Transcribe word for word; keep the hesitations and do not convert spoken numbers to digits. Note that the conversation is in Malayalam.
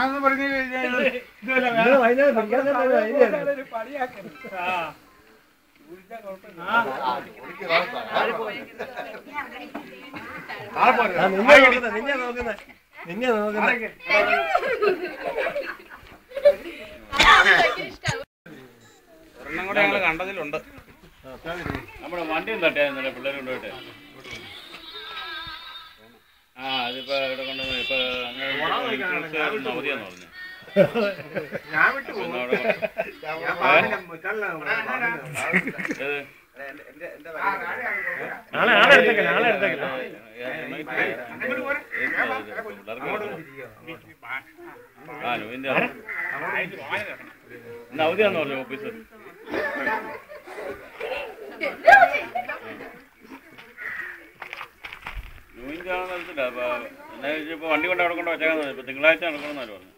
ആണെന്ന് പറഞ്ഞു കഴിഞ്ഞാൽ നിന്നെ നോക്കുന്നേ നിന്നെ നോക്കുന്നേ ഒരെണ്ണം കൂടെ ഞങ്ങൾ കണ്ടതിലുണ്ട്. നമ്മുടെ വണ്ടിയും തട്ടിയായിരുന്നല്ലേ പിള്ളേർ കൊണ്ടുപോയിട്ട്. ആ അതിപ്പോ ഇവിടെ കൊണ്ടുവന്ന് ഇപ്പൊ അങ്ങനെ അവധിയാന്ന് പറഞ്ഞു. ആ നുവിന്റെ ഇന്ന് അവധിയാന്ന് പറഞ്ഞു ഓഫീസർ. നുവിന്റെ ആണെന്ന് അറിയത്തില്ല. അപ്പൊ എന്നാ ഇപ്പൊ വണ്ടി കൊണ്ട് അവിടെ കൊണ്ട് വെച്ചേക്കാന്ന് ഇപ്പൊ തിങ്കളാഴ്ച നടക്കണമെന്നാണ് പറഞ്ഞു.